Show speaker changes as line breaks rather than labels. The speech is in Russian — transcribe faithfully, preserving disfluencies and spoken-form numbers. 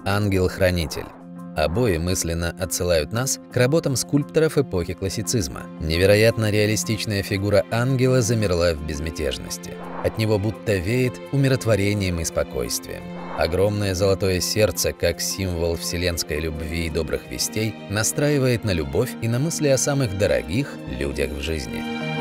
Ангел-хранитель. Обои мысленно отсылают нас к работам скульпторов эпохи классицизма. Невероятно реалистичная фигура ангела замерла в безмятежности. От него будто веет умиротворением и спокойствием. Огромное золотое сердце, как символ вселенской любви и добрых вестей, настраивает на любовь и на мысли о самых дорогих людях в жизни.